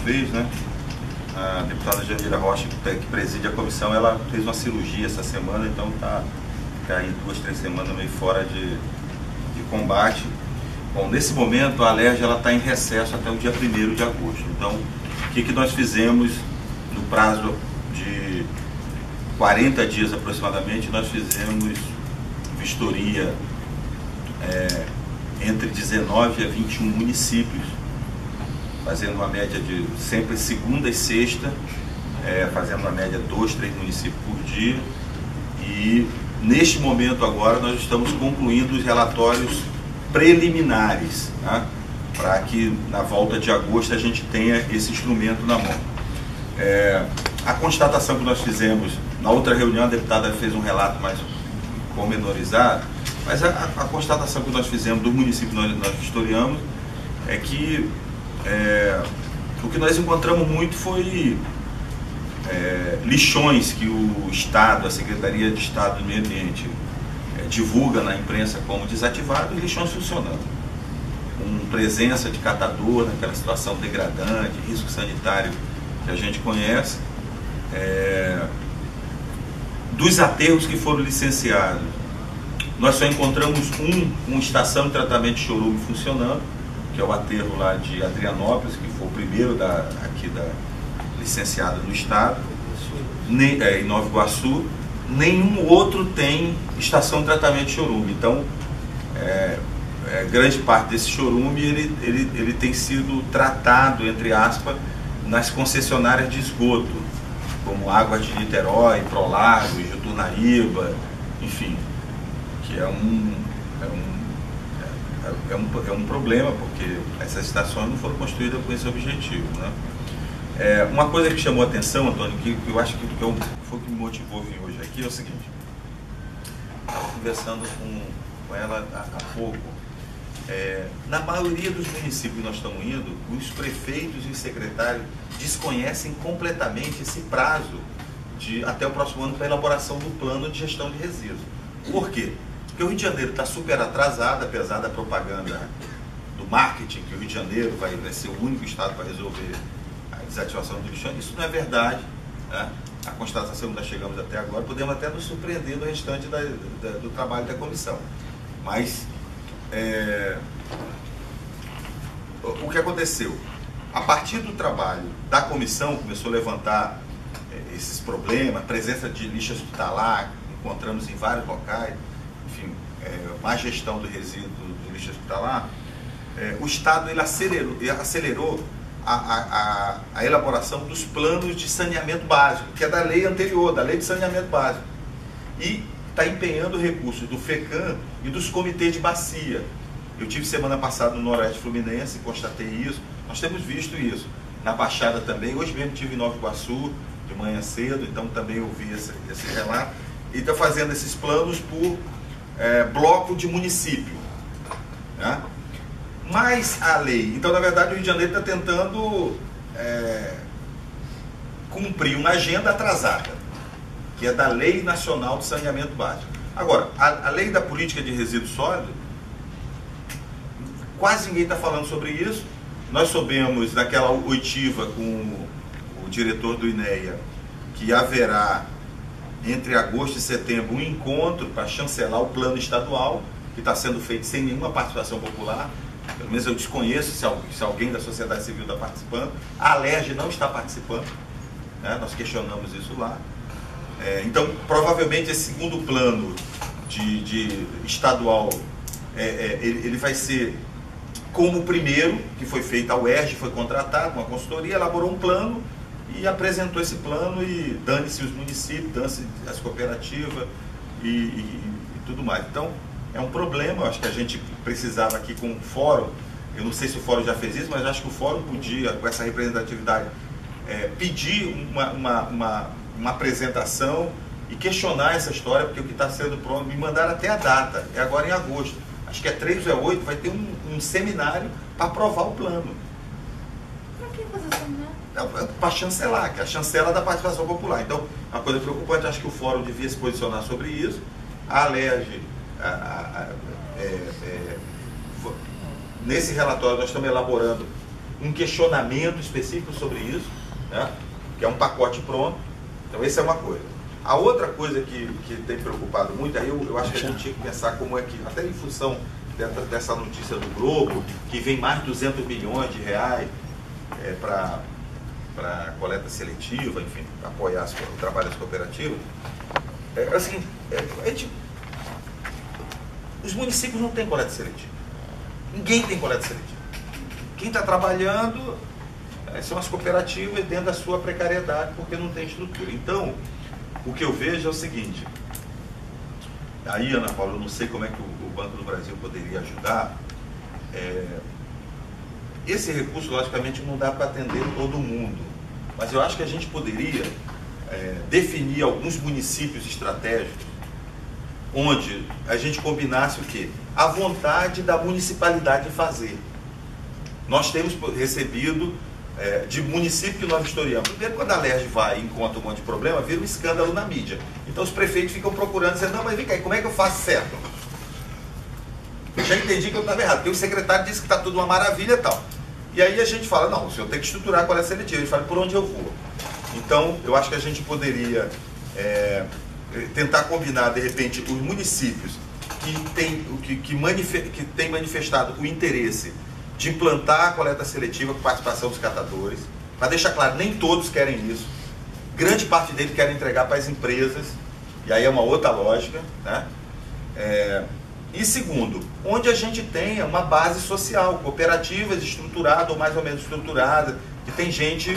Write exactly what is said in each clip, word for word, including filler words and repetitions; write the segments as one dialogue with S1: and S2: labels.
S1: vez, né? A deputada Jandira Rocha, que preside a comissão, ela fez uma cirurgia essa semana, então está tá aí duas, três semanas meio fora de, de combate. Bom, nesse momento a Alerj está em recesso até o dia primeiro de agosto. Então, o que, que nós fizemos no prazo de quarenta dias aproximadamente? Nós fizemos vistoria é, entre dezenove a vinte e um municípios, fazendo uma média de sempre segunda e sexta, é, fazendo uma média de dois, três municípios por dia. E neste momento agora nós estamos concluindo os relatórios preliminares, tá? Para que na volta de agosto a gente tenha esse instrumento na mão. É, a constatação que nós fizemos na outra reunião, a deputada fez um relato mais pormenorizado, mas a, a constatação que nós fizemos do município que nós, nós vistoriamos é que é, o que nós encontramos muito foi é, lixões que o Estado, a Secretaria de Estado do Meio Ambiente, é, divulga na imprensa como desativados, e lixões funcionando, com presença de catador naquela situação degradante, risco sanitário que a gente conhece. É, dos aterros que foram licenciados, nós só encontramos um, uma estação de tratamento de chorume funcionando, que é o aterro lá de Adrianópolis, que foi o primeiro da, aqui da, licenciado no estado, nem, é, em Nova Iguaçu. Nenhum outro tem estação de tratamento de chorume. Então, é, é, grande parte desse chorume ele, ele, ele tem sido tratado, entre aspas, nas concessionárias de esgoto, como Águas de Niterói, Prolagos, Jutunaíba, enfim, que é um, é, um, é, um, é um problema, porque essas estações não foram construídas com esse objetivo, né? É, uma coisa que chamou a atenção, Antônio, que, que eu acho que, que eu, foi o que me motivou a vir hoje aqui, é o seguinte: estava conversando com, com ela há, há pouco. É, na maioria dos municípios que nós estamos indo, os prefeitos e secretários desconhecem completamente esse prazo de até o próximo ano para a elaboração do plano de gestão de resíduos. Por quê? Porque o Rio de Janeiro está super atrasado, apesar da propaganda do marketing, que o Rio de Janeiro vai, vai ser o único estado para resolver a desativação do lixão. Isso não é verdade, né? A constatação que nós chegamos até agora, podemos até nos surpreender no restante da, da, do trabalho da comissão. Mas É, o que aconteceu? A partir do trabalho da comissão, começou a levantar é, esses problemas, presença de lixo hospitalar, encontramos em vários locais, enfim, é, má gestão do resíduo do lixo hospitalar. É, o Estado ele acelerou, ele acelerou a, a, a elaboração dos planos de saneamento básico, que é da lei anterior, da lei de saneamento básico. E está empenhando recursos do FECAM e dos comitês de bacia. Eu tive semana passada no Noroeste Fluminense, constatei isso, nós temos visto isso. Na Baixada também, hoje mesmo estive em Nova Iguaçu, de manhã cedo, então também ouvi esse, esse relato. E está fazendo esses planos por é, bloco de município, né? Mas a lei, então na verdade o Rio de Janeiro está tentando é, cumprir uma agenda atrasada, que é da Lei Nacional de Saneamento Básico. Agora, a, a lei da política de resíduos sólidos, quase ninguém está falando sobre isso. Nós soubemos naquela oitiva com o, o diretor do INEA que haverá entre agosto e setembro um encontro para chancelar o plano estadual, que está sendo feito sem nenhuma participação popular. Pelo menos eu desconheço se, se alguém da sociedade civil está participando. A Alerj não está participando, né? Nós questionamos isso lá. É, então, provavelmente esse segundo plano de, de estadual, é, é, ele, ele vai ser como o primeiro, que foi feito. A U E R J foi contratada, uma consultoria, elaborou um plano e apresentou esse plano, e dane-se os municípios, dane-se as cooperativas e, e, e tudo mais. Então, é um problema. Eu acho que a gente precisava aqui com o fórum, eu não sei se o fórum já fez isso, mas acho que o fórum podia, com essa representatividade, é, pedir uma, uma, uma, uma apresentação e questionar essa história, porque o que está sendo pronto, me mandaram até a data, é agora em agosto, acho que é três ou é oito, vai ter um, um seminário para aprovar o plano.
S2: Para que fazer seminário?
S1: É, para chancelar, que é a chancela da participação popular. Então, é uma coisa preocupante, acho que o fórum devia se posicionar sobre isso. A Alerj, a, a, a, é, é, nesse relatório nós estamos elaborando um questionamento específico sobre isso, né? Que é um pacote pronto. Então, essa é uma coisa. A outra coisa que, que tem preocupado muito, aí eu, eu acho que a gente tinha que pensar como é que, até em função dessa, dessa notícia do Globo, que vem mais de duzentos milhões de reais é, para para coleta seletiva, enfim, apoiar as, o trabalho das cooperativas. É, assim, é, a gente, os municípios não têm coleta seletiva. Ninguém tem coleta seletiva. Quem está trabalhando é, são as cooperativas dentro da sua precariedade, porque não tem estrutura. Então, o que eu vejo é o seguinte, aí, Ana Paula, eu não sei como é que o, o Banco do Brasil poderia ajudar. É, esse recurso, logicamente, não dá para atender todo mundo, mas eu acho que a gente poderia é, definir alguns municípios estratégicos onde a gente combinasse o quê? A vontade da municipalidade de fazer. Nós temos recebido é, de município que nós historiamos. Primeiro, quando a Alerj vai e encontra um monte de problema, vira um escândalo na mídia. Então os prefeitos ficam procurando, dizendo, não, mas vem cá, como é que eu faço certo? Eu já entendi que eu estava errado, porque o secretário disse que está tudo uma maravilha e tal. E aí a gente fala, não, o senhor tem que estruturar a coleta seletiva. Ele fala, por onde eu vou? Então, eu acho que a gente poderia é, tentar combinar, de repente, os municípios que têm que, que manife que tem manifestado o interesse de implantar a coleta seletiva com participação dos catadores. Para deixar claro, nem todos querem isso. Grande parte deles querem entregar para as empresas, e aí é uma outra lógica, né? É, E segundo, onde a gente tenha uma base social, cooperativas estruturadas ou mais ou menos estruturadas, que tem gente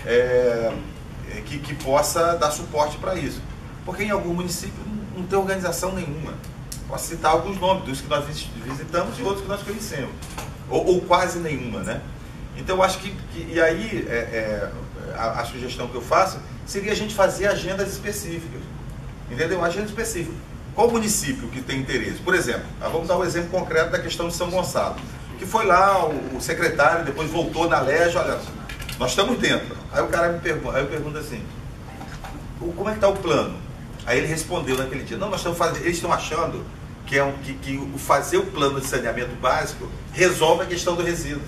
S1: é, que, que possa dar suporte para isso. Porque em algum município não tem organização nenhuma. Posso citar alguns nomes, dos que nós visitamos e outros que nós conhecemos. Ou, ou quase nenhuma, né? Então eu acho que, que e aí é, é, a, a sugestão que eu faço seria a gente fazer agendas específicas. Entendeu? Agenda específica. Qual município que tem interesse? Por exemplo, vamos dar um exemplo concreto da questão de São Gonçalo, que foi lá, o, o secretário depois voltou na Alerj, olha, nós estamos dentro. Aí o cara me pergunta, aí eu pergunto assim, como é que está o plano? Aí ele respondeu naquele dia, não, nós estamos fazendo, eles estão achando que, é um, que, que o fazer o plano de saneamento básico resolve a questão do resíduo.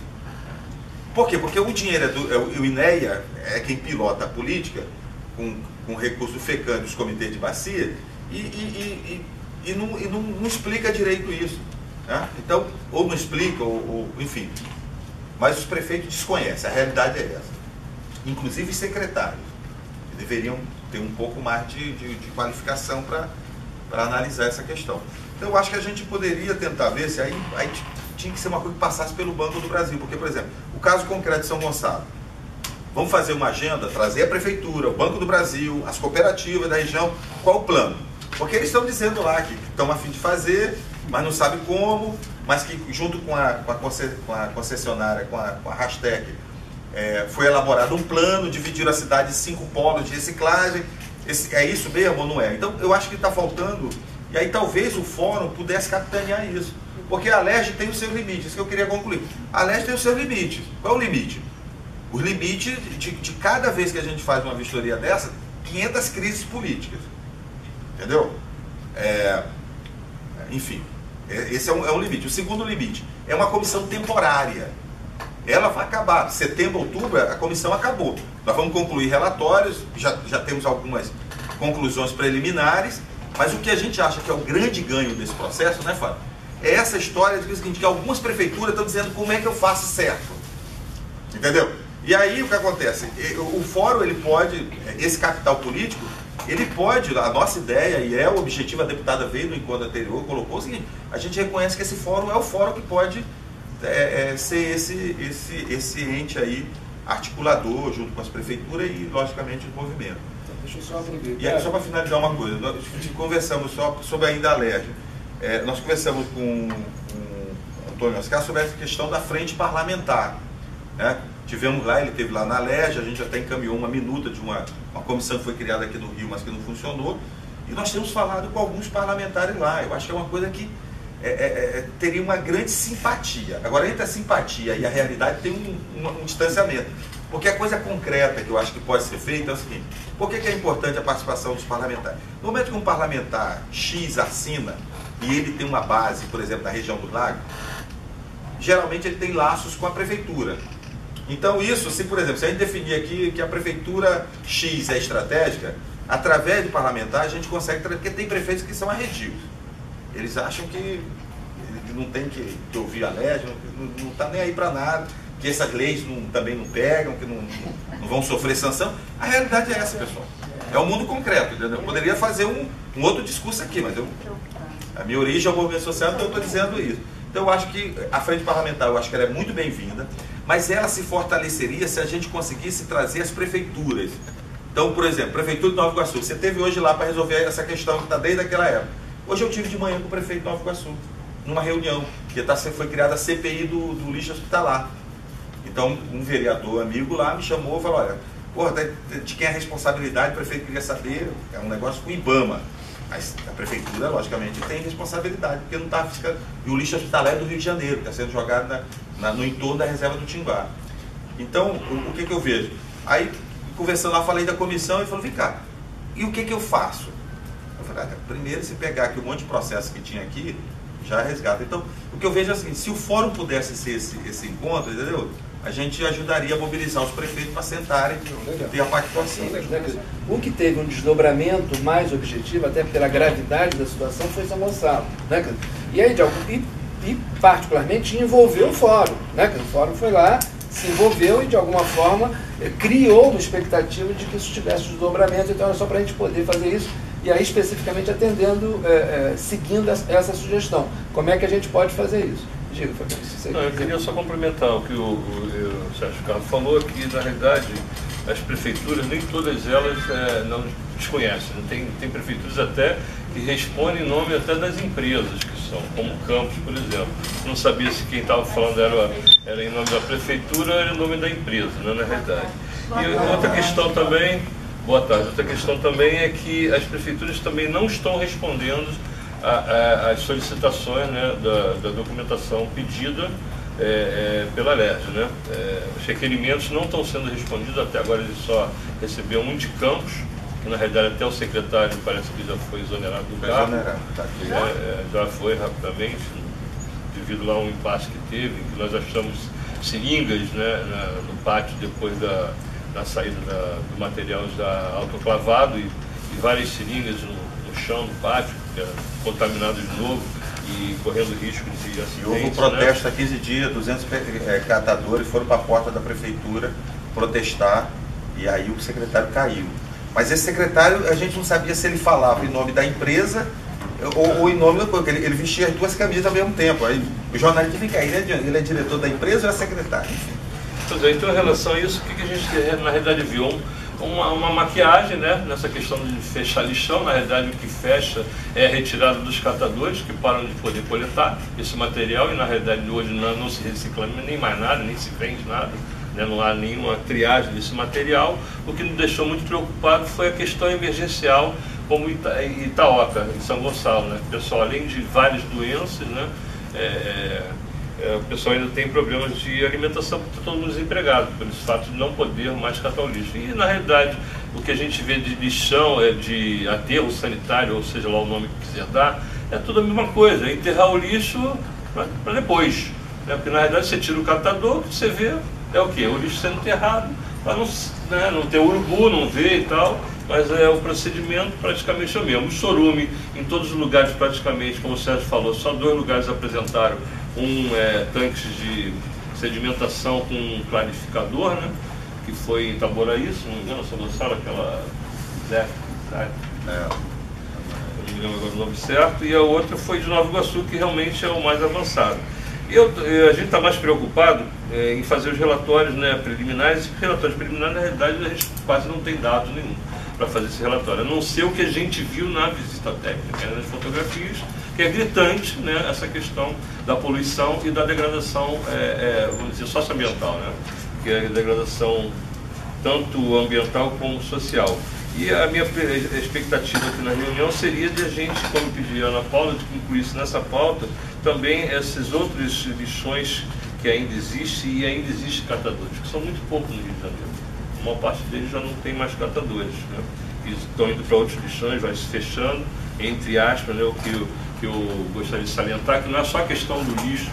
S1: Por quê? Porque o dinheiro, é do, é, o INEA é quem pilota a política, com, com recurso do FECAM dos comitês de bacia, E, e, e, e, não, e não, não explica direito isso, né? Então, ou não explica, ou, ou, enfim. Mas os prefeitos desconhecem, a realidade é essa. Inclusive os secretários, que deveriam ter um pouco mais de, de, de qualificação para analisar essa questão. Então, eu acho que a gente poderia tentar ver se aí, aí tinha que ser uma coisa que passasse pelo Banco do Brasil. Porque, por exemplo, o caso concreto de São Gonçalo. Vamos fazer uma agenda, trazer a prefeitura, o Banco do Brasil, as cooperativas da região, qual o plano? Porque eles estão dizendo lá que estão a fim de fazer, mas não sabem como, mas que junto com a, com a concessionária, com a, com a Rastec, é, foi elaborado um plano, dividir a cidade em cinco polos de reciclagem. Esse, é isso mesmo ou não é? Então eu acho que está faltando, e aí talvez o fórum pudesse capitanear isso. Porque a Alerj tem os seus limites, isso que eu queria concluir. A Alerj tem os seus limites. Qual é o limite? Os limites de, de cada vez que a gente faz uma vistoria dessa, quinhentas crises políticas. Entendeu? É, enfim, esse é um, é um limite. O segundo limite é uma comissão temporária. Ela vai acabar. Setembro, outubro, a comissão acabou. Nós vamos concluir relatórios, já, já temos algumas conclusões preliminares, mas o que a gente acha que é o grande ganho desse processo, né, Fábio? É essa história de que, é o seguinte, que algumas prefeituras estão dizendo como é que eu faço certo. Entendeu? E aí o que acontece? O fórum, ele pode, esse capital político, ele pode, a nossa ideia, e é o objetivo, a deputada veio no encontro anterior, colocou o seguinte, a gente reconhece que esse fórum é o fórum que pode é, é, ser esse, esse, esse ente aí, articulador, junto com as prefeituras e, logicamente, o movimento.
S3: Então, deixa eu só aproveitar.
S1: E aí, só para finalizar uma coisa, nós conversamos só sobre ainda a Alerj. É, nós conversamos com, com o Antônio Oscar sobre essa questão da frente parlamentar, né? Tivemos lá, ele esteve lá na Alerj, a gente até encaminhou uma minuta de uma, uma comissão que foi criada aqui no Rio, mas que não funcionou, e nós temos falado com alguns parlamentares lá. Eu acho que é uma coisa que é, é, é, teria uma grande simpatia. Agora, entre a simpatia e a realidade tem um, um, um distanciamento, porque a coisa concreta que eu acho que pode ser feita é o seguinte: por que, que é importante a participação dos parlamentares? No momento que um parlamentar X assina, e ele tem uma base, por exemplo, na região do Lago, geralmente ele tem laços com a prefeitura. Então isso, se por exemplo, se a gente definir aqui que a prefeitura X é estratégica, através do parlamentar a gente consegue, porque tem prefeitos que são arredios. Eles acham que não tem que, que ouvir a lei, não está nem aí para nada, que essas leis não, também não pegam, que não, não, não vão sofrer sanção. A realidade é essa, pessoal. É o mundo concreto, entendeu? Eu poderia fazer um, um outro discurso aqui, mas eu, a minha origem é o movimento social, então eu estou dizendo isso. Então eu acho que a frente parlamentar, eu acho que ela é muito bem-vinda, mas ela se fortaleceria se a gente conseguisse trazer as prefeituras. Então, por exemplo, Prefeitura de Nova Iguaçu, você teve hoje lá para resolver essa questão que está desde aquela época. Hoje eu tive de manhã com o prefeito de Nova Iguaçu, numa reunião, que tá, foi criada a C P I do, do lixo hospitalar. Então, um vereador amigo lá me chamou e falou, olha, porra, de quem é a responsabilidade, o prefeito queria saber, é um negócio com o IBAMA. Mas a prefeitura, logicamente, tem responsabilidade, porque não está fiscalizando. E o lixo hospitalar é do Rio de Janeiro, está sendo jogado na, na, no entorno da reserva do Tinguá. Então, o, o que, que eu vejo? Aí, conversando lá, falei da comissão e falou, vem cá, e o que, que eu faço? Eu falei, ah, primeiro, se pegar aqui um monte de processo que tinha aqui, já resgata. Então, o que eu vejo é o seguinte, se o fórum pudesse ser esse, esse encontro, entendeu? A gente ajudaria a mobilizar os prefeitos para sentarem e ter a participação.
S3: O que teve um desdobramento mais objetivo, até pela gravidade da situação, foi São Gonçalo. Né? E aí, de algum, e, e particularmente envolveu o fórum. Né? O fórum foi lá, se envolveu e de alguma forma criou uma expectativa de que isso tivesse desdobramento. Então era só para a gente poder fazer isso. E aí especificamente atendendo, é, é, seguindo essa sugestão. Como é que a gente pode fazer isso? Diga, Fabrício.
S4: Não, eu queria só complementar o que o, o, o Sérgio Carlos falou, que na realidade as prefeituras, nem todas elas é, não desconhecem. Tem, tem prefeituras até que respondem em nome até das empresas que são, como Campos, por exemplo. Não sabia se quem estava falando era, era em nome da prefeitura ou era em nome da empresa, né, na realidade. E outra questão também, boa tarde, outra questão também é que as prefeituras também não estão respondendo as solicitações, né, da, da documentação pedida é, é, pela Alerj, né? É, os requerimentos não estão sendo respondidos, até agora ele só recebeu um de Campos, que na realidade até o secretário parece que já foi exonerado do cargo, tá, é, é, já foi rapidamente, devido lá a um impasse que teve, que nós achamos seringas, né, na, no pátio depois da, da saída da, do material já autoclavado e, e várias seringas no, no chão do pátio, contaminado de novo e correndo risco de acidentes.
S1: E houve um protesto, né? Há quinze dias, duzentos é, catadores foram para a porta da prefeitura protestar e aí o secretário caiu. Mas esse secretário, a gente não sabia se ele falava em nome da empresa ou, ou em nome da coisa, ele, ele vestia as duas camisas ao mesmo tempo. Aí o jornalista fica aí, ele é, ele é diretor da empresa ou é secretário? Enfim.
S4: Pois é, então em relação a isso, o que, que a gente na realidade viu? Uma, uma maquiagem, né, nessa questão de fechar lixão. Na realidade o que fecha é a retirada dos catadores que param de poder coletar esse material e na realidade hoje não, não se recicla nem mais nada, nem se vende nada, né, não há nenhuma triagem desse material. O que nos deixou muito preocupado foi a questão emergencial como Ita, Itaoca, em São Gonçalo, né? O pessoal, além de várias doenças, né, é, É, o pessoal ainda tem problemas de alimentação porque está todo mundo desempregado, por esse fato de não poder mais catar o lixo. E na realidade o que a gente vê de lixão, é de aterro sanitário, ou seja lá o nome que quiser dar, é tudo a mesma coisa, é enterrar o lixo para depois. Né? Porque na realidade você tira o catador, você vê é o que? O lixo sendo enterrado, para não, né, não ter urubu, não ver e tal. Mas é o procedimento praticamente o mesmo. O chorume, em todos os lugares praticamente, como o Sérgio falou, só dois lugares apresentaram um é, tanque de sedimentação com um clarificador, né, que foi em Itaboraí, se não me engano, São Gonçalo, aquela Zé, é. Eu não me lembro agora o nome certo, e a outra foi de Nova Iguaçu, que realmente é o mais avançado. Eu, a gente está mais preocupado é, em fazer os relatórios, né, preliminares, e relatórios preliminares, na realidade, a gente quase não tem dados nenhum para fazer esse relatório, a não ser o que a gente viu na visita técnica, né, nas fotografias, que é gritante, né, essa questão da poluição e da degradação, é, é, vamos dizer, socioambiental, né, que é a degradação tanto ambiental como social. E a minha expectativa aqui na reunião seria de a gente, como pediu a Ana Paula, de que incluísse nessa pauta também esses outros lixões que ainda existem e ainda existem catadores, que são muito poucos no Rio de Janeiro. A maior parte deles já não tem mais catadores, né? E estão indo para outros lixões, vai se fechando, entre aspas, né? O que eu, que eu gostaria de salientar, que não é só a questão do lixo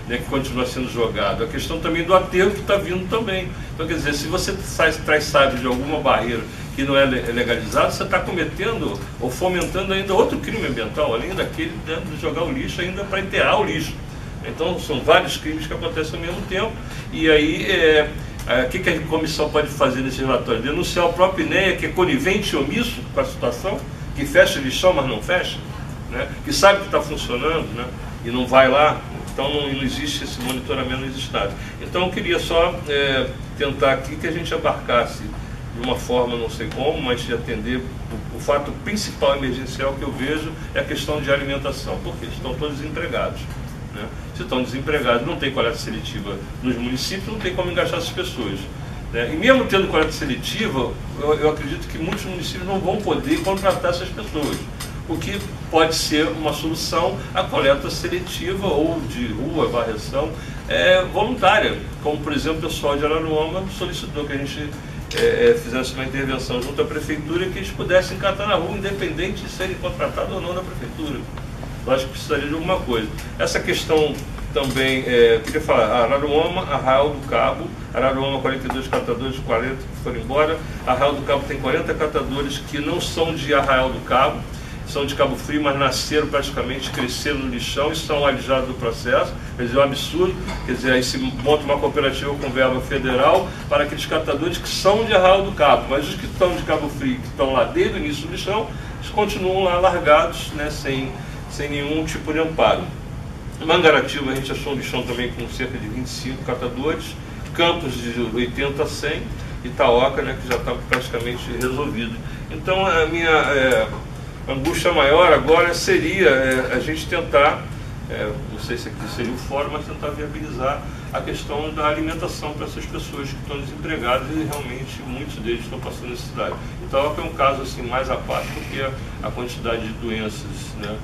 S4: né, que continua sendo jogado. A questão também do aterro que está vindo também. Então, quer dizer, se você traz, traz sabe, de alguma barreira que não é legalizado, você está cometendo ou fomentando ainda outro crime ambiental, além daquele, né, de jogar o lixo ainda para enterrar o lixo. Então, são vários crimes que acontecem ao mesmo tempo. E aí, é, é, o que, que a comissão pode fazer nesse relatório? Denunciar o próprio I N E A, que é conivente e omisso com a situação, que fecha o lixão, mas não fecha, né? Que sabe que está funcionando, né? E não vai lá. Então, não, não existe esse monitoramento nos estados. Então, eu queria só é, tentar aqui que a gente abarcasse de uma forma, não sei como, mas de atender o, o fato principal emergencial que eu vejo é a questão de alimentação, porque estão todos desempregados. Né? Se estão desempregados, não tem coleta seletiva nos municípios, não tem como engajar essas pessoas. Né? E mesmo tendo coleta seletiva, eu, eu acredito que muitos municípios não vão poder contratar essas pessoas. O que pode ser uma solução, a coleta seletiva ou de rua, varreção, é, voluntária. Como, por exemplo, o pessoal de Araruama solicitou que a gente é, fizesse uma intervenção junto à prefeitura, que eles pudessem catar na rua, independente de serem contratados ou não da prefeitura. Eu acho que precisaria de alguma coisa. Essa questão também, é, eu queria falar, Araruama, Arraial do Cabo, Araruama quarenta e dois catadores, quarenta que foram embora, Arraial do Cabo tem quarenta catadores que não são de Arraial do Cabo, são de Cabo Frio, mas nasceram praticamente, cresceram no lixão e são alijados do processo. Quer dizer, é um absurdo. Quer dizer, aí se monta uma cooperativa com verba federal para aqueles catadores que são de Arraial do Cabo, mas os que estão de Cabo Frio, que estão lá desde o início do lixão, eles continuam lá largados, né, sem, sem nenhum tipo de amparo. Mangaratiba, a gente achou um lixão também com cerca de vinte e cinco catadores, Campos de oitenta a cem, Itaoca, né, que já está praticamente resolvido. Então, a minha... É, a angústia maior agora seria é, a gente tentar, é, não sei se aqui seria o fórum, mas tentar viabilizar a questão da alimentação para essas pessoas que estão desempregadas e realmente muitos deles estão passando necessidade. Então é um caso assim, mais à parte, porque a, a quantidade de doenças, né,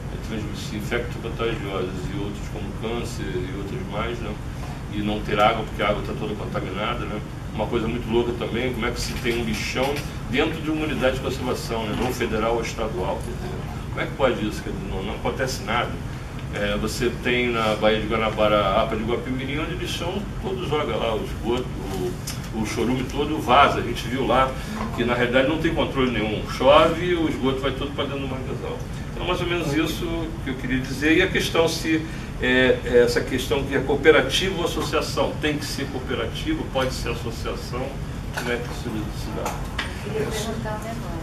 S4: infecto-contagiosas e outros como câncer e outros mais, né, e não ter água porque a água está toda contaminada, né. Uma coisa muito louca também, como é que se tem um lixão dentro de uma unidade de conservação, né? Não federal ou estadual. Quer dizer, como é que pode isso? Quer dizer, não, não acontece nada. É, você tem na Baía de Guanabara a APA de Guapimirim, onde o lixão todo joga lá, o esgoto, o, o chorume todo vaza. A gente viu lá que na realidade não tem controle nenhum. Chove, o esgoto vai todo para dentro do manguezal. Então, mais ou menos isso que eu queria dizer. E a questão se é, é essa questão que é cooperativa ou associação. Tem que ser cooperativa, pode ser associação. Como é que isso se dá?
S2: Eu queria perguntar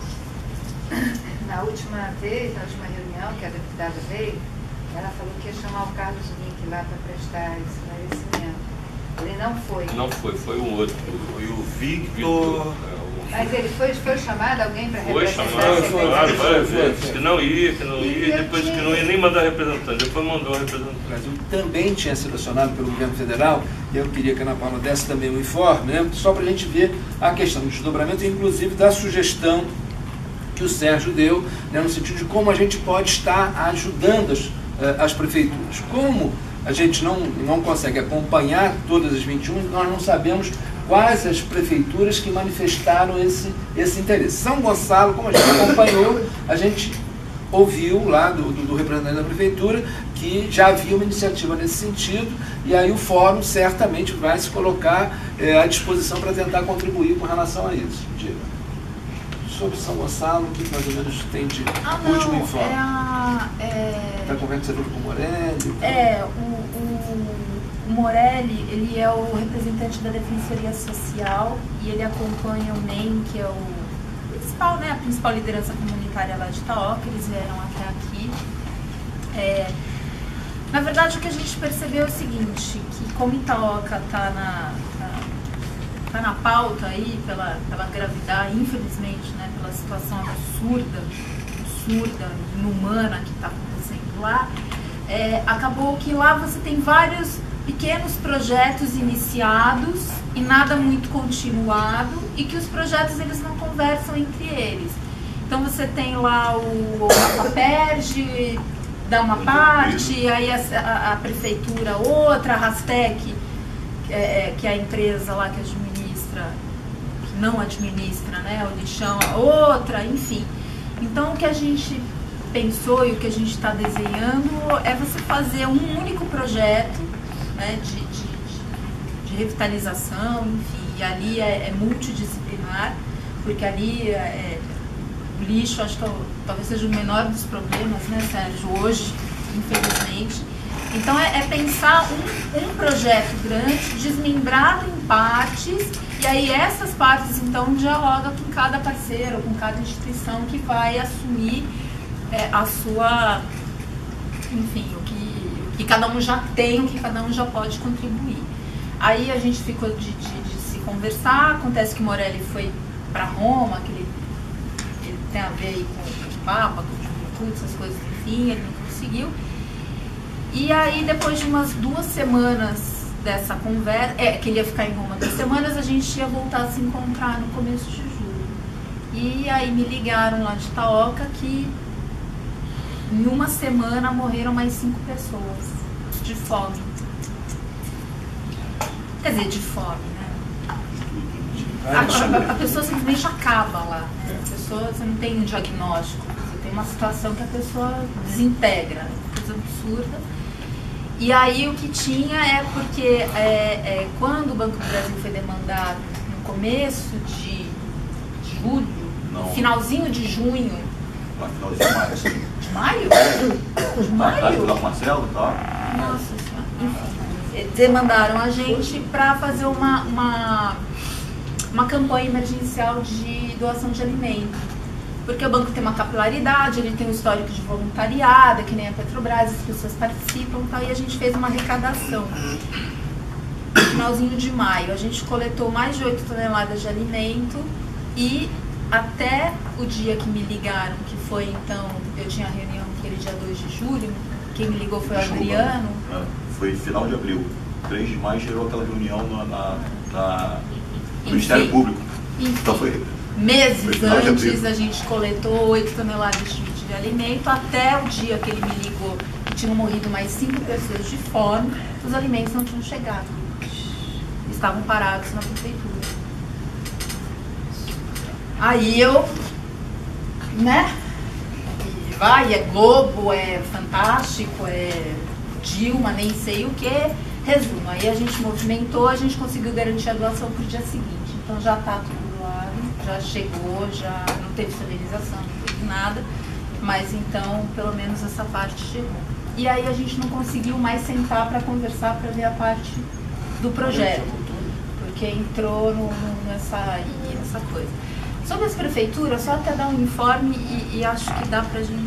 S2: um negócio. Na última vez, na última reunião que a deputada veio, ela falou que ia chamar o Carlos Link lá para prestar esclarecimento. Ele não foi.
S4: Não foi, foi um outro.
S1: Foi o Victor...
S4: Victor.
S2: Mas ele foi, foi chamado alguém para
S4: Foi
S2: representar?
S4: chamado,
S2: a secretaria?
S4: claro, várias vezes. Que não ia, que não
S2: E
S4: ia,
S2: eu
S4: depois
S2: tinha-
S4: que não ia nem mandar representante, depois mandou representante.
S3: O Brasil também tinha sido acionado pelo governo federal, e eu queria que a Ana Paula desse também um informe, né, só para a gente ver a questão do desdobramento, inclusive da sugestão que o Sérgio deu, né, no sentido de como a gente pode estar ajudando as, eh, as prefeituras. Como a gente não, não consegue acompanhar todas as vinte e um, nós não sabemos quais as prefeituras que manifestaram esse, esse interesse. São Gonçalo, como a gente acompanhou, a gente ouviu lá do, do, do representante da prefeitura que já havia uma iniciativa nesse sentido, e aí o fórum certamente vai se colocar é, à disposição para tentar contribuir com relação a isso. Diga. Sobre São Gonçalo, o que mais ou menos tem de
S2: Ah,
S3: último
S2: não,
S3: informe?
S2: é a... É,
S3: Está conversando com o Morelli?
S2: é o, o, o Morelli, ele é o representante da Defensoria Social e ele acompanha o N E M, que é o principal, né, a principal liderança comunitária lá de Itaoca. Eles vieram até aqui. É, na verdade, o que a gente percebeu é o seguinte, que como Itaoca está na... Tá, Está na pauta aí pela, pela gravidade, infelizmente, né, pela situação absurda, absurda, inumana que está acontecendo lá, é, acabou que lá você tem vários pequenos projetos iniciados e nada muito continuado, e que os projetos eles não conversam entre eles. Então você tem lá o a Perge, dá uma parte, aí a, a, a prefeitura outra, a Rastec, é, que é a empresa lá que administra, que não administra, né, o lixão, a outra, enfim. Então o que a gente pensou e o que a gente está desenhando é você fazer um único projeto né, de, de, de, de revitalização, enfim, e ali é, é multidisciplinar, porque ali é, o lixo, acho que é o, talvez seja o menor dos problemas, né, Sérgio, hoje, infelizmente. Então é, é pensar um, um projeto grande, desmembrado em partes, e aí essas partes então dialogam com cada parceiro, com cada instituição que vai assumir é, a sua, enfim, o que, o que cada um já tem, o que cada um já pode contribuir. Aí a gente ficou de, de, de se conversar, acontece que Morelli foi para Roma, que ele, ele tem a ver aí com o Papa, com o juventude, essas coisas, enfim, ele não conseguiu. E aí, depois de umas duas semanas dessa conversa, é, que ele ia ficar em Roma duas semanas, a gente ia voltar a se encontrar no começo de julho. E aí me ligaram lá de Itaoca que em uma semana morreram mais cinco pessoas de fome. Quer dizer, de fome, né? A, a, a pessoa simplesmente acaba lá, né? A pessoa, você não tem um diagnóstico, você tem uma situação que a pessoa desintegra, né? Coisa absurda. E aí o que tinha é porque é, é, quando o Banco do Brasil foi demandado no começo de julho,
S5: Não.
S2: finalzinho de junho.
S5: No finalzinho de maio.
S2: De maio? De
S5: Maio?
S2: maio?
S5: Marcelo, tá?
S2: Nossa Senhora. Enfim, demandaram a gente para fazer uma, uma, uma campanha emergencial de doação de alimento. Porque o banco tem uma capilaridade, ele tem um histórico de voluntariado, que nem a Petrobras, as pessoas participam, tá? E a gente fez uma arrecadação. No finalzinho de maio, a gente coletou mais de oito toneladas de alimento e até o dia que me ligaram, que foi então, eu tinha reunião aquele dia dois de julho, quem me ligou foi o Adriano.
S5: É, foi final de abril. três de maio gerou aquela reunião na, na, na, no Ministério Público.
S2: Enfim.
S5: Então foi...
S2: Meses antes a gente coletou oito toneladas de, de alimento, até o dia que ele me ligou que tinham morrido mais cinco pessoas de fome, os alimentos não tinham chegado. Estavam parados na prefeitura. Aí eu, né? E vai, é Globo, é Fantástico, é Dilma, nem sei o que. Resumo, aí a gente movimentou, a gente conseguiu garantir a doação para o dia seguinte. Então já está tudo já chegou, já não teve estabilização, não teve nada, mas então pelo menos essa parte chegou. E aí a gente não conseguiu mais sentar para conversar, para ver a parte do projeto, porque entrou no, no, nessa, nessa coisa. Sobre as prefeituras, só até dar um informe e, e acho que dá pra gente...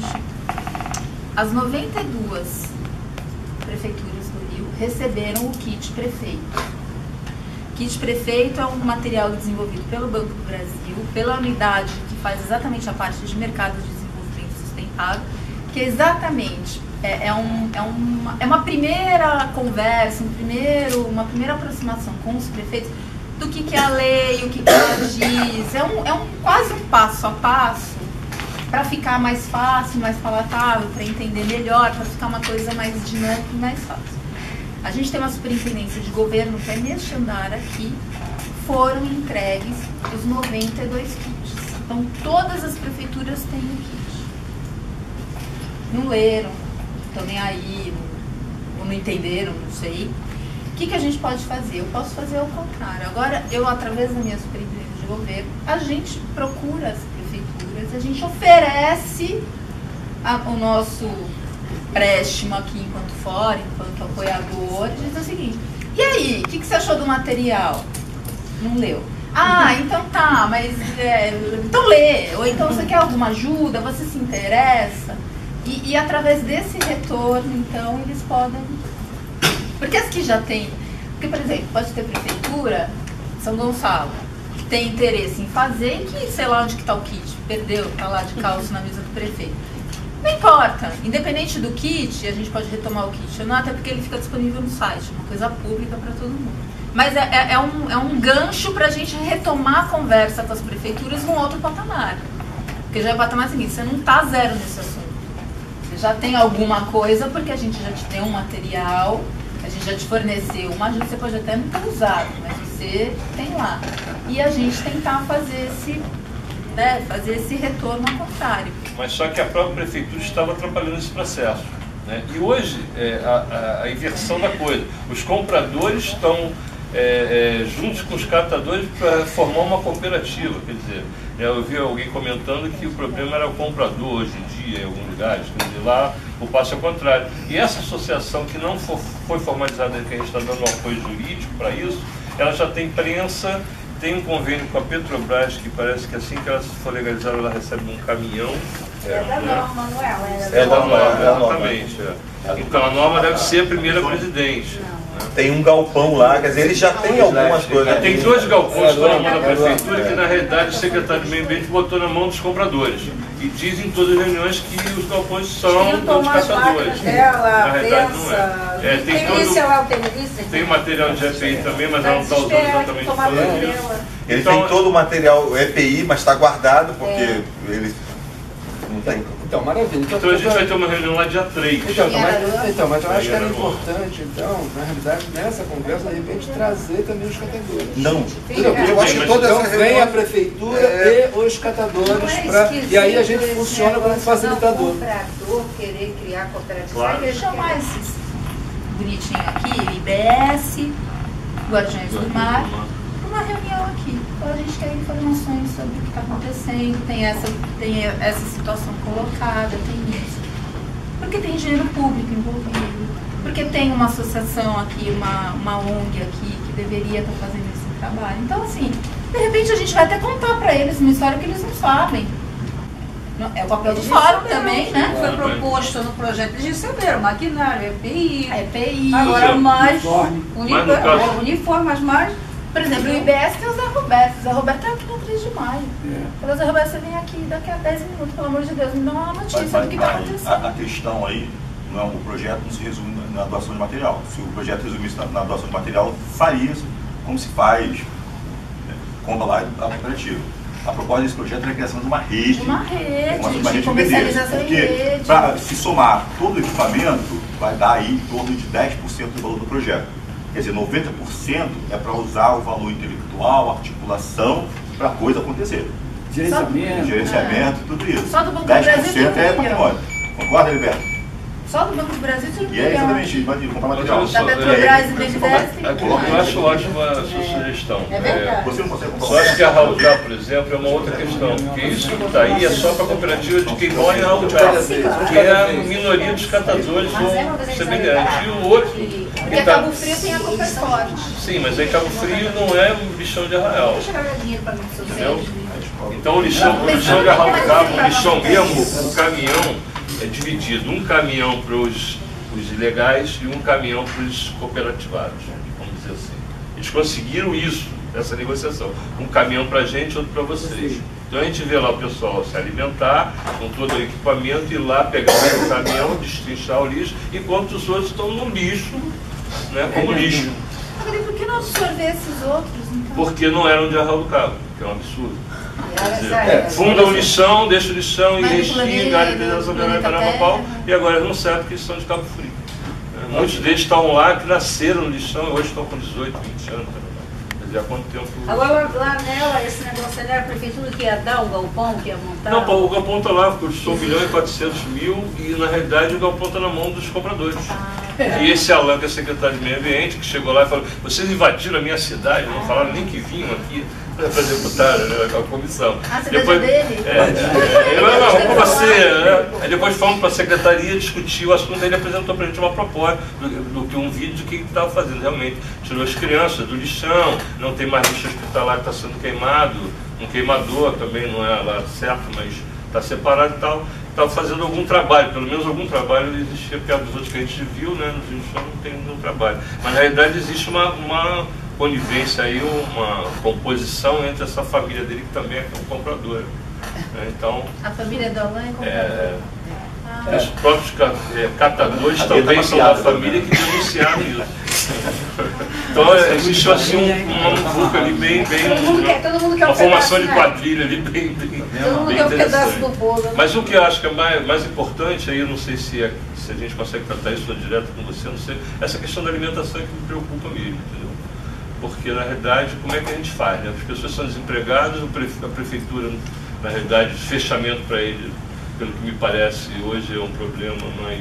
S2: As noventa e duas prefeituras do Rio receberam o kit prefeito. Kit prefeito é um material desenvolvido pelo Banco do Brasil, pela unidade que faz exatamente a parte de mercado de desenvolvimento sustentável, que exatamente é, é, um, é, uma, é uma primeira conversa, um primeiro, uma primeira aproximação com os prefeitos do que, que é a lei, o que, que ela diz. É, um, é um, quase um passo a passo para ficar mais fácil, mais palatável, para entender melhor, para ficar uma coisa mais dinâmica e mais fácil. A gente tem uma superintendência de governo que é neste andar aqui, foram entregues os noventa e dois kits. Então todas as prefeituras têm um kit. Não leram, estão nem aí, ou não entenderam, não sei. O que, que a gente pode fazer? Eu posso fazer o contrário. Agora, eu, através da minha superintendência de governo, a gente procura as prefeituras, a gente oferece a, o nosso empréstimo aqui enquanto fora, enquanto apoiador, a gente diz o seguinte, e aí, o que, que você achou do material? Não leu. Ah, então tá, mas é, então lê, ou então você quer alguma ajuda, você se interessa, e, e através desse retorno, então, eles podem... Porque as que já tem, porque, por exemplo, pode ter prefeitura, São Gonçalo, que tem interesse em fazer, e que sei lá onde que tá o kit, perdeu, tá lá de calço na mesa do prefeito. Não importa, independente do kit, a gente pode retomar o kit ou não, até porque ele fica disponível no site, uma coisa pública para todo mundo. Mas é, é, é, um, é um gancho para a gente retomar a conversa com as prefeituras num outro patamar. Porque já é o patamar seguinte, você não está zero nesse assunto. Você já tem alguma coisa, porque a gente já te deu um material, a gente já te forneceu uma ajuda, você pode até não ter usado, mas você tem lá. E a gente tentar fazer esse... Né, fazer esse retorno ao contrário.
S4: Mas só que a própria prefeitura estava atrapalhando esse processo. né? E hoje, é, a, a, a inversão da coisa, os compradores estão é, é, juntos com os catadores para formar uma cooperativa, quer dizer, eu vi alguém comentando que o problema era o comprador hoje em dia, em alguns lugares, quer dizer, lá o passo é o contrário. E essa associação que não for, foi formalizada, que a gente está dando um apoio jurídico para isso, ela já tem prensa, tem um convênio com a Petrobras, que parece que assim que ela for legalizada, ela recebe um caminhão.
S6: É, é da norma, não é?
S1: É da norma,
S4: exatamente. É. Então a norma deve ser a primeira presidente.
S1: Tem um galpão lá, quer dizer, eles já têm algumas coisas.
S4: Tem dois galpões que estão na mão da prefeitura, que na realidade o secretário de Meio Ambiente botou na mão dos compradores. E diz em todas as reuniões que os galpões são dos caçadores.
S6: Na
S4: realidade não é. É, tem todo, tem material de E P I também, mas ela não está usando exatamente tudo isso.
S1: Ele
S4: então,
S1: tem todo o material E P I, mas está guardado porque
S6: é.
S1: ele não tem.
S3: Então, maravilha. Então,
S4: então a gente vai ter uma reunião lá dia três.
S3: Então, mas, então, mas eu acho que era importante, então, na realidade, nessa conversa, de repente, trazer também os catadores.
S1: Não.
S3: Entendeu? Eu acho que toda então, essa vem a prefeitura é... e os catadores, é pra, e aí a gente funciona como facilitador.
S6: O comprador querer criar cooperativa.
S4: Claro.
S2: Vai chamar esses bonitinhos aqui, I B S, Guardiões do Mar, uma reunião aqui. Então a gente quer informações sobre o que está acontecendo, tem essa, tem essa situação colocada, tem isso. Porque tem dinheiro público envolvido, porque tem uma associação aqui, uma, uma O N G aqui que deveria estar fazendo esse trabalho. Então assim, de repente a gente vai até contar para eles uma história que eles não sabem. É o papel do fórum também, né?
S6: Foi proposto no projeto, eles receberam maquinário, E P I,
S2: E P I.
S6: agora mais
S4: uniforme,
S6: uniforme, uniforme, mas mais.
S2: Por exemplo, o I B S tem o Zé Roberto. O Zé Roberto é aqui no três de maio. É. O Zé Roberto, você vem aqui daqui a dez minutos, pelo amor de Deus, me dá uma notícia
S5: mas, mas,
S2: do que está acontecendo.
S5: A, a questão aí, não, o projeto não se resume na, na doação de material. Se o projeto resumisse na, na doação de material, faria como se faz, né, compra lá a cooperativa. A proposta desse projeto é a criação de uma rede.
S2: De uma rede,
S5: uma, uma
S2: de
S5: rede
S2: comercialização
S5: porque,
S2: em rede.
S5: Para se somar todo o equipamento, vai dar aí em torno de dez por cento do valor do projeto. Quer dizer, noventa por cento é para usar o valor intelectual, articulação, para a coisa acontecer.
S3: Gerenciamento.
S5: Gerenciamento,
S2: é.
S5: tudo isso.
S2: Só do Banco do
S5: dez por
S2: Brasil
S5: cento
S2: tem
S5: é
S2: um
S5: patrimônio. Concorda, Heriberto?
S2: Só do Banco do Brasil tem um
S5: E é exatamente, vai comprar material.
S2: Da Petrobras e B N Dez tem
S4: Eu acho ótima a sua sugestão.
S6: É verdade.
S5: Você não consegue comprar.
S4: Só acho que a Raul Já, por exemplo, é uma outra questão, porque isso que está aí é só para a cooperativa de quem mora em Raul Já, que é a minoria dos catadores ou semelhante. E o outro,
S2: Porque
S4: que tá...
S2: Cabo Frio tem a Coperforte.
S4: Sim, mas aí Cabo Frio não é um lixão de Arraial. Entendeu? Então o lixão, o lixão de Arraial Cabo, o lixão mesmo, o caminhão é dividido. Um caminhão para os ilegais e um caminhão para os cooperativados, vamos dizer assim. Eles conseguiram isso, essa negociação. Um caminhão para a gente, outro para vocês. Então a gente vê lá o pessoal se alimentar com todo o equipamento, ir lá pegar o caminhão, destrinchar o lixo, enquanto os outros estão no lixo, né, como lixo.
S2: Agora, por que não absorver esses outros, então?
S4: Porque não eram de Arraial do Cabo, que é um absurdo.
S6: É,
S4: funda o lixão, deixa o lixão e
S2: Mas
S4: restinga, a liberação da pau, e agora eles não sabem que eles são de Cabo Frio. É, muitos deles estão lá, que nasceram no lixão e hoje estão com dezoito, vinte anos. Já há quanto tempo?
S6: Agora lá nela, esse negócio ali, a prefeitura que ia dar o galpão, que ia montar.
S4: Não, pô, o galpão está lá, custou um milhão e quatrocentos mil e na realidade o galpão está na mão dos compradores. Ah. E esse Alan, que é secretário de Meio Ambiente, que chegou lá e falou: vocês invadiram a minha cidade, não falaram nem que vinham aqui para deputar, né, com a comissão.
S2: Ah, você
S4: depois,
S2: dele?
S4: É, é, ele falou: não, como você? Né? Aí depois fomos para a secretaria discutir o assunto, aí ele apresentou para a gente uma proposta, do, do que um vídeo de que ele estava fazendo realmente. Tirou as crianças do lixão, não tem mais lixo hospitalar que está sendo queimado, um queimador também não é lá certo, mas está separado e tal. Estava fazendo algum trabalho, pelo menos algum trabalho existia, perto dos outros que a gente viu, né? No lixão não tem nenhum trabalho. Mas na realidade existe uma, uma conivência aí, uma composição entre essa família dele, que também é um comprador. Né? Então,
S2: a família do Alan é comprador.
S4: É,
S2: ah.
S4: Os próprios catadores também são da família que denunciaram isso. Então existe assim um, um vulco ali bem, bem
S6: todo mundo quer, todo mundo quer um
S4: uma formação de
S6: pedaço, né?
S4: quadrilha ali bem, bem,
S6: todo mundo
S4: bem
S6: quer um pedaço
S4: interessante.
S6: do bolo.
S4: Mas o que eu acho que é mais, mais importante, aí eu não sei se, é, se a gente consegue tratar isso direto com você, não sei, essa questão da alimentação é que me preocupa mesmo, entendeu? Porque na realidade, como é que a gente faz? Né? As pessoas são desempregadas, a prefeitura, na realidade, fechamento para eles, pelo que me parece, hoje é um problema mais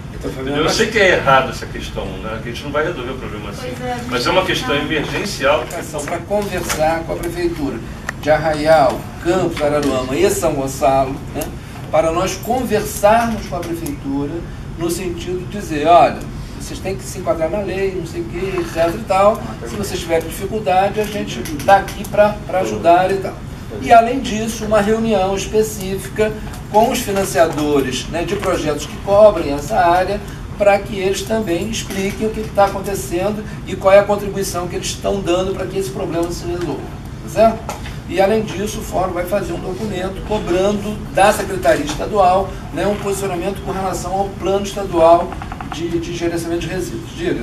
S3: Então,
S4: eu sei que é errado essa questão, né? Que a gente não vai resolver o problema assim.
S2: É,
S4: mas é uma questão emergencial.
S3: Para conversar com a Prefeitura de Arraial, Campos, Araruama e São Gonçalo, né? Para nós conversarmos com a Prefeitura no sentido de dizer, olha, vocês têm que se enquadrar na lei, não sei o que, etc e tal. Se vocês tiverem dificuldade, a gente está aqui para ajudar e tal. E, além disso, uma reunião específica com os financiadores, né, de projetos que cobrem essa área, para que eles também expliquem o que está acontecendo e qual é a contribuição que eles estão dando para que esse problema se resolva. Tá certo? E, além disso, o Fórum vai fazer um documento cobrando da Secretaria Estadual, né, um posicionamento com relação ao plano estadual de, de gerenciamento de resíduos. Diga.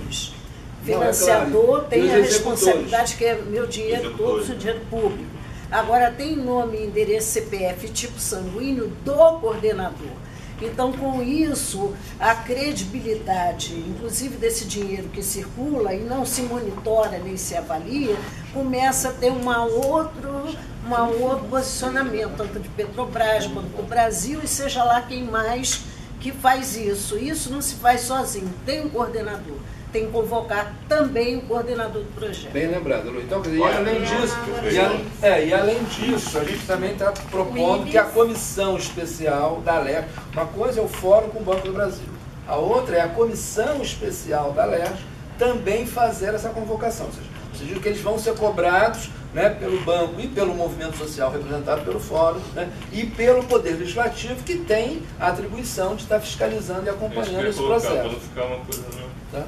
S7: Financiador tem a
S3: executores.
S7: responsabilidade que é meu dinheiro, todo o dinheiro público. Agora, tem nome, endereço, C P F, tipo sanguíneo do coordenador. Então, com isso, a credibilidade, inclusive desse dinheiro que circula e não se monitora nem se avalia, começa a ter uma outro, uma outro posicionamento, tanto de Petrobras quanto do Brasil, e seja lá quem mais que faz isso. Isso não se faz sozinho, tem um coordenador. Tem que convocar também o coordenador do projeto.
S3: Bem lembrado, Lu. Então, quer dizer, e além disso, e, a, é, e além disso, a gente também está propondo que a comissão especial da L E R, uma coisa é o Fórum com o Banco do Brasil, a outra é a comissão especial da L E R também fazer essa convocação. Ou seja, ou seja que eles vão ser cobrados, né, pelo banco e pelo movimento social representado pelo Fórum, né, e pelo Poder Legislativo, que tem a atribuição de estar fiscalizando e acompanhando esse
S4: colocar,
S3: processo.
S4: Não ficar uma coisa, não.
S3: Tá?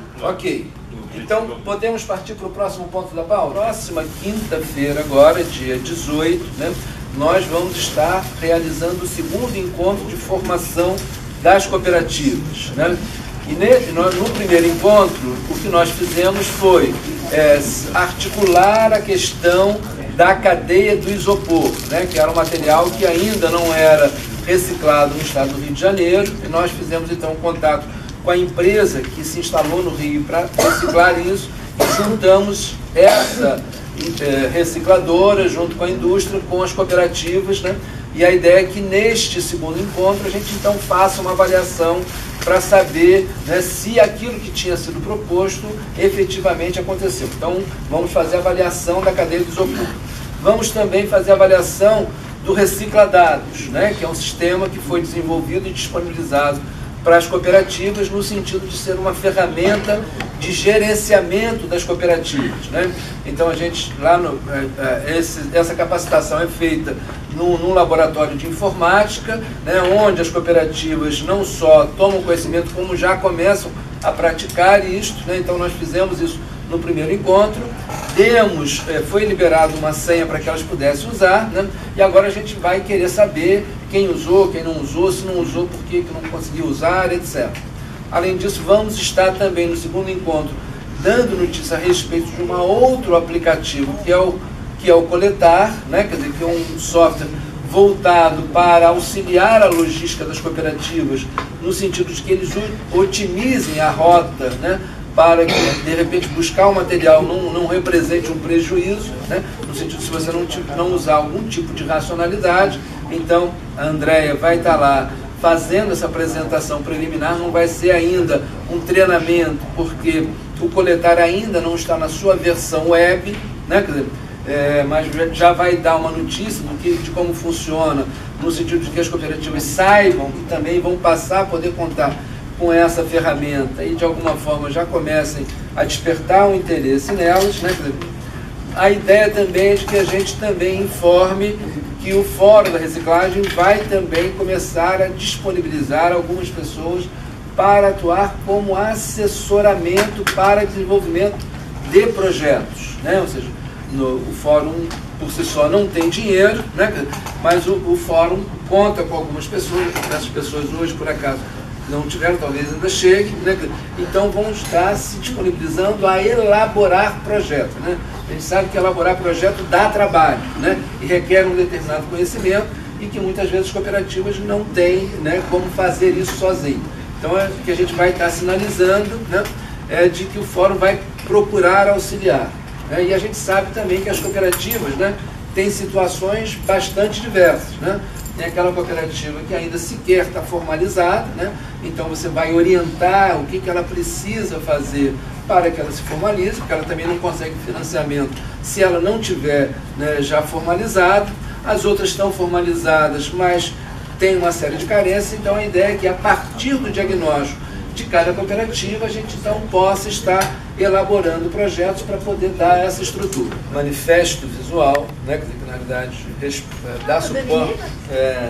S3: Ok. Então, podemos partir para o próximo ponto da pauta? Próxima quinta-feira, agora, dia dezoito, né, nós vamos estar realizando o segundo encontro de formação das cooperativas. Né? E nesse, nós, no primeiro encontro, o que nós fizemos foi é, articular a questão da cadeia do isopor, né, que era um material que ainda não era reciclado no estado do Rio de Janeiro, e nós fizemos então um contato com a empresa que se instalou no Rio para reciclar isso, e juntamos essa eh, recicladora junto com a indústria, com as cooperativas, né? E a ideia é que neste segundo encontro a gente então faça uma avaliação para saber, né, se aquilo que tinha sido proposto efetivamente aconteceu. Então vamos fazer a avaliação da cadeia do isopor. Vamos também fazer a avaliação do Recicladados, né, que é um sistema que foi desenvolvido e disponibilizado para as cooperativas no sentido de ser uma ferramenta de gerenciamento das cooperativas. Né? Então a gente, lá no, é, esse, essa capacitação é feita num, num laboratório de informática, né, onde as cooperativas não só tomam conhecimento, como já começam a praticar isto. Né? Então nós fizemos isso no primeiro encontro, demos, é, foi liberada uma senha para que elas pudessem usar, né? E agora a gente vai querer saber quem usou, quem não usou, se não usou, por que não conseguiu usar, etcétera. Além disso, vamos estar também no segundo encontro dando notícia a respeito de um outro aplicativo, que é o, que é o Coletar, né? Quer dizer, que é um software voltado para auxiliar a logística das cooperativas, no sentido de que eles otimizem a rota, né, para que, de repente, buscar o material não, não represente um prejuízo, né, no sentido de se você não, não usar algum tipo de racionalidade. Então, a Andréia vai estar lá fazendo essa apresentação preliminar, não vai ser ainda um treinamento, porque o Coletar ainda não está na sua versão web, né, quer dizer, É, mas já vai dar uma notícia do que, de como funciona, no sentido de que as cooperativas saibam e também vão passar a poder contar com essa ferramenta e de alguma forma já comecem a despertar um interesse nelas. Né? A ideia também é de que a gente também informe que o Fórum da Reciclagem vai também começar a disponibilizar algumas pessoas para atuar como assessoramento para desenvolvimento de projetos, né? Ou seja, No, o fórum por si só não tem dinheiro, né? Mas o, o fórum conta com algumas pessoas, essas pessoas hoje por acaso não tiveram, talvez ainda cheguem, né? Então vão estar se disponibilizando a elaborar projeto, né? A gente sabe que elaborar projeto dá trabalho, né? E requer um determinado conhecimento e que muitas vezes as cooperativas não têm, né, como fazer isso sozinho. Então é que a gente vai estar sinalizando, né, é de que o fórum vai procurar auxiliar. É, e a gente sabe também que as cooperativas, né, tem situações bastante diversas, né? Tem aquela cooperativa que ainda sequer está formalizada, né? Então você vai orientar o que, que ela precisa fazer para que ela se formalize, porque ela também não consegue financiamento se ela não tiver, né, já formalizado. As outras estão formalizadas, mas tem uma série de carências, então a ideia é que a partir do diagnóstico de cada cooperativa, a gente então possa estar elaborando projetos para poder dar essa estrutura. Manifesto visual, né, que na realidade dá suporte. É,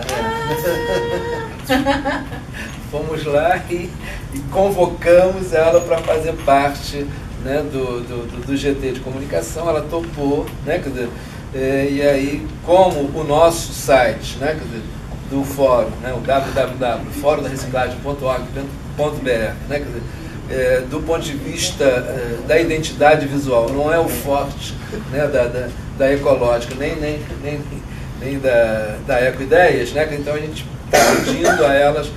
S3: é. Fomos lá e, e convocamos ela para fazer parte, né, do, do, do G T de comunicação, ela topou, né, quer dizer, é, e aí como o nosso site, né, quer dizer, do fórum, né, o w w w ponto fórum da reciclagem ponto org ponto b r, né, quer dizer, é, do ponto de vista é, da identidade visual, não é o forte, né, da, da, da ecológica, nem, nem, nem, nem da, da Ecoideias, né, então a gente está pedindo a elas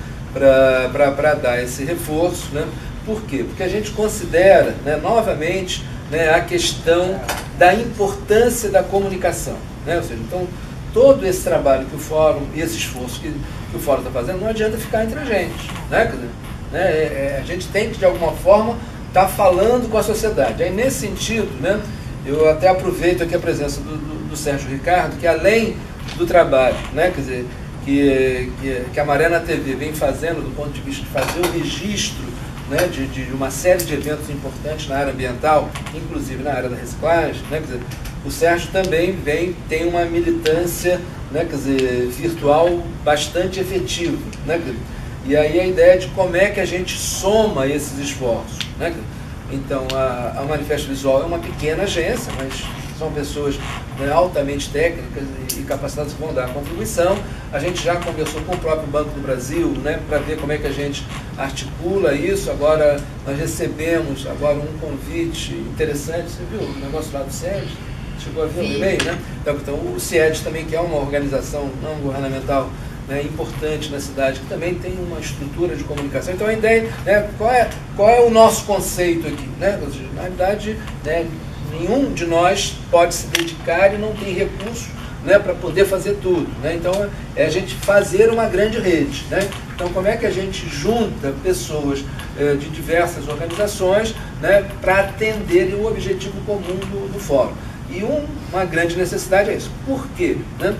S3: para dar esse reforço, né, por quê? Porque a gente considera, né, novamente, né, a questão da importância da comunicação, né, ou seja, então todo esse trabalho que o Fórum e esse esforço que, que o Fórum está fazendo, não adianta ficar entre a gente, né, quer dizer, né, é, a gente tem que, de alguma forma, estar tá falando com a sociedade. Aí, nesse sentido, né, eu até aproveito aqui a presença do, do, do Sérgio Ricardo, que além do trabalho, né, quer dizer, que, que, que a Maré T V vem fazendo do ponto de vista de fazer o registro, né, de, de uma série de eventos importantes na área ambiental, inclusive na área da reciclagem, né, quer dizer, o Sérgio também vem, tem uma militância, né, quer dizer, virtual bastante efetiva, né, quer dizer, e aí a ideia de como é que a gente soma esses esforços, né? Então, a, a Manifesto Visual é uma pequena agência, mas são pessoas, né, altamente técnicas e, e capacitadas que vão dar a contribuição. A gente já conversou com o próprio Banco do Brasil, né, para ver como é que a gente articula isso. Agora, nós recebemos agora um convite interessante, você viu o negócio lá do C I E D? Chegou a ver o e-mail, né? Então, então, o C I E D também, que é uma organização não governamental, né, importante na cidade, que também tem uma estrutura de comunicação. Então a ideia, né, qual, é, qual é o nosso conceito aqui? Né? Na verdade, né, nenhum de nós pode se dedicar e não tem recurso, né, para poder fazer tudo. Né? Então é a gente fazer uma grande rede. Né? Então como é que a gente junta pessoas eh, de diversas organizações, né, para atenderem o objetivo comum do, do fórum? E um, uma grande necessidade é isso. Por quê? Né?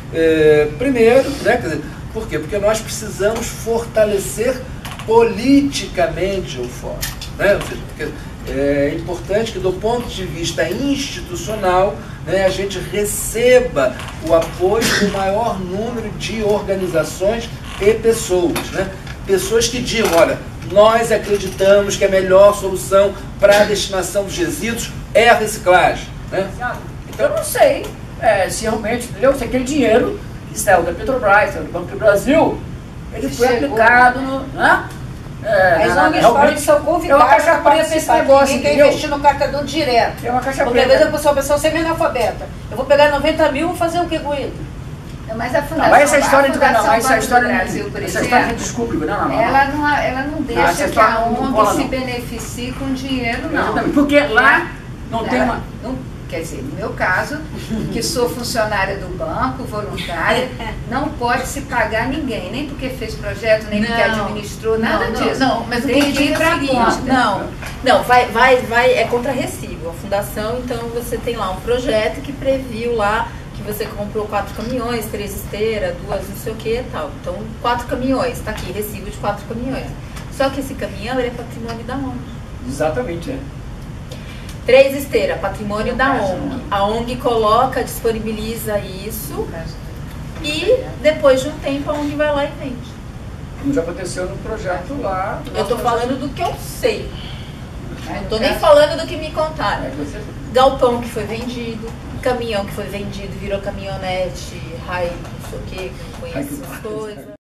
S3: É, primeiro, né, quer dizer, por quê? Porque nós precisamos fortalecer politicamente o fórum. Né? Ou seja, porque é importante que, do ponto de vista institucional, né, a gente receba o apoio do maior número de organizações e pessoas. Né? Pessoas que digam, olha, nós acreditamos que a melhor solução para a destinação dos resíduos é a reciclagem. Né?
S8: Então, eu não sei. É, se realmente, entendeu? Se aquele dinheiro que saiu da Petrobras, saiu do Banco do Brasil, ele foi
S6: Chegou,
S8: aplicado no... Né? É,
S6: As O N Gs podem ser convidadas
S8: é uma caixa
S6: para
S8: preta esse
S6: participar.
S8: negócio,
S6: Ninguém quer
S8: entendeu?
S6: investir no cartão direto.
S8: É uma caixa
S6: Porque às
S8: preta.
S6: vezes a pessoa pensa, você é analfabeta. Eu vou pegar noventa mil e vou fazer o que com ele?
S9: Não, mas a
S8: Não,
S9: Fundação,
S8: mas essa história
S9: a
S8: de
S9: Fundação
S8: não, essa
S9: Banco
S8: história,
S9: do Brasil, por
S8: essa história
S9: exemplo,
S8: de desculpe, não, não, não.
S9: ela não, ela não deixa
S8: essa
S9: que
S8: história
S9: a
S8: não
S9: ONG
S8: cola,
S9: se
S8: não.
S9: beneficie com dinheiro, não.
S8: Exatamente, porque lá não tem
S9: Ela
S8: uma...
S9: não- Quer dizer, no meu caso, que sou funcionária do banco, voluntária, não pode se pagar ninguém, nem porque fez projeto, nem porque
S2: Não.
S9: administrou, nada
S2: não,
S9: disso.
S2: Não, mas
S9: tem
S2: o que
S9: que ir para a ponta.
S2: Não, não, vai, vai, vai, é contra recibo. A fundação, então você tem lá um projeto que previu lá que você comprou quatro caminhões, três esteiras, duas não sei o que e tal. Então, quatro caminhões, tá aqui, recibo de quatro caminhões. Só que esse caminhão, ele é patrimônio da ONG.
S8: Exatamente, é.
S2: Três esteiras, patrimônio da ONG. A ONG coloca, disponibiliza isso e depois de um tempo a ONG vai lá e vende.
S8: Como já aconteceu no projeto lá.
S2: Eu tô falando do que eu sei.
S9: Mas,
S2: Não tô
S9: no
S2: nem
S9: caso,
S2: falando do que me contaram.
S8: É, você-
S2: Galpão que foi vendido, caminhão que foi vendido, virou caminhonete, raio, não sei o que, não conheço essas coisas.